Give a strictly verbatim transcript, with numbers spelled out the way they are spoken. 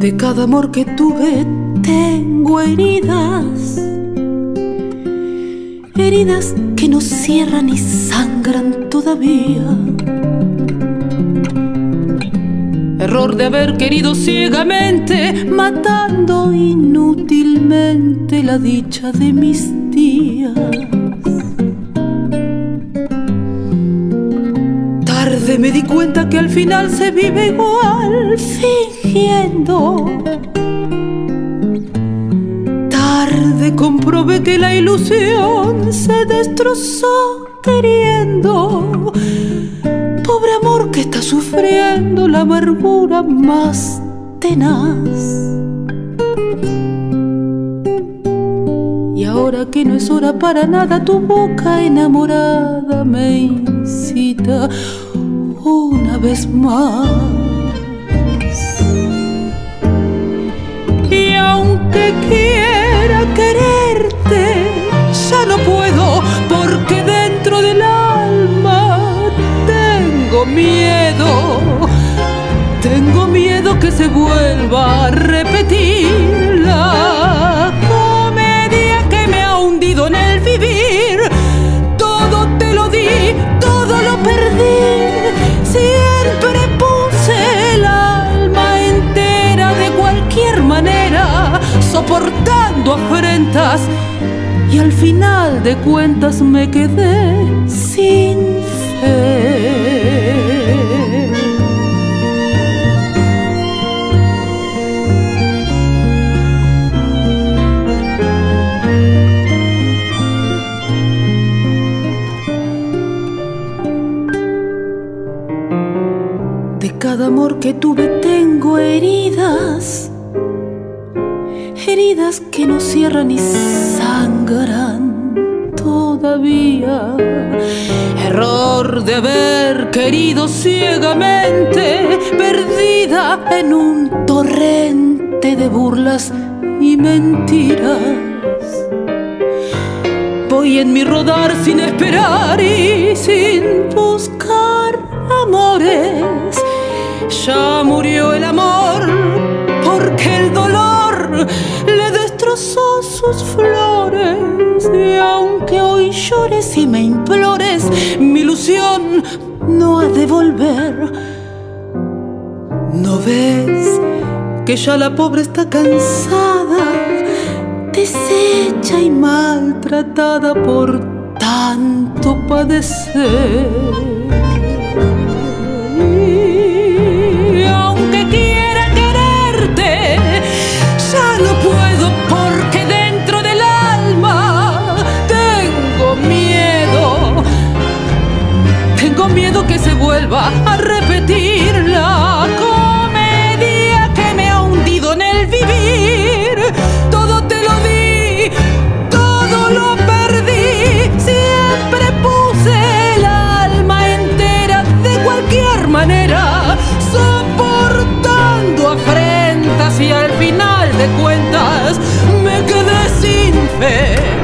De cada amor que tuve tengo heridas, heridas que no cierran y sangran todavía. Error de haber querido ciegamente, matando inútilmente la dicha de mis días. Tarde me di cuenta que al final se vive igual, fingiendo. Tarde comprobé que la ilusión se destrozó queriendo. Pobre amor que está sufriendo la amargura más tenaz. Y ahora que no es hora para nada, tu boca enamorada me incita una vez más. Y aunque quiera quererte, ya no puedo, porque dentro del alma tengo miedo. Tengo miedo que se vuelva a repetir la comedia que me ha hundido en el vivir. Todo te lo di, todo lo perdí. Siempre puse el alma entera de cualquier manera, soportando afrentas, y al final de cuentas me quedé sin fe. De cada amor que tuve tengo heridas, heridas que no cierran y sangran todavía. Error de haber querido ciegamente, perdida en un torrente de burlas y mentiras. Voy en mi rodar sin esperar y sin buscar amores. Ya murió el amor, porque el dolor le destrozó sus flores. Y aunque hoy llores y me implores, mi ilusión no ha de volver. ¿No ves que ya la pobre está cansada, deshecha y maltratada por tanto padecer? Tengo miedo que se vuelva a repetir la comedia que me ha hundido en el vivir. Todo te lo di, todo lo perdí. Siempre puse el alma entera de cualquier manera, soportando afrentas, y al final de cuentas me quedé sin fe.